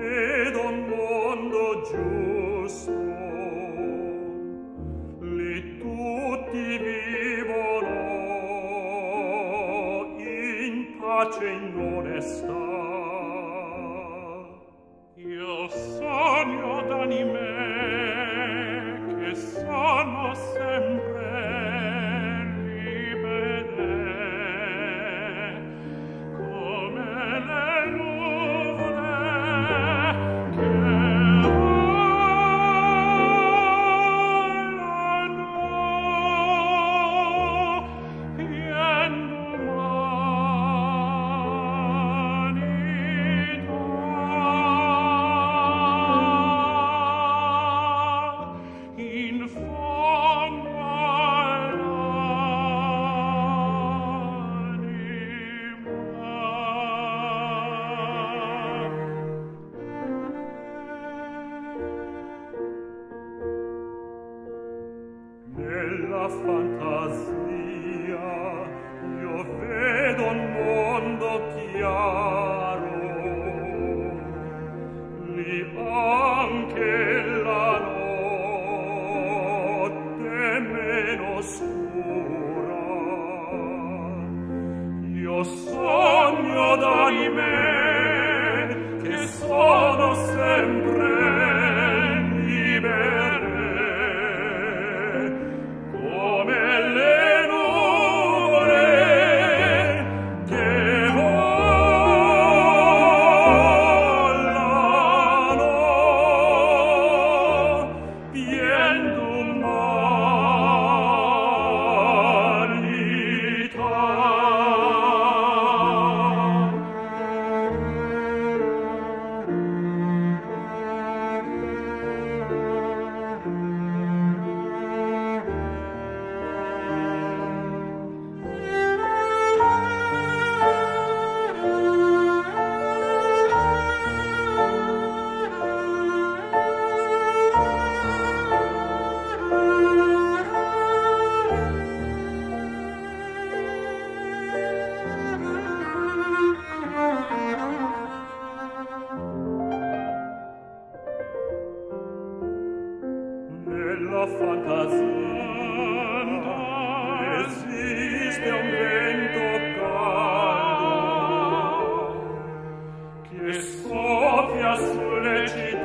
vedo un mondo giusto, lì tutti vivono in pace e in onestà. Io sogno d'anime che sono sempre libere, come le nuvole che volano in umanità, in fondo nella fantasia io vedo un mondo chiaro, lì anche la notte è meno scura. Io sogno d'anime che sono sempre libere, come le nuvole che volano pien d'umanità. Nella fantasia esiste un vento caldo che soffia sulle città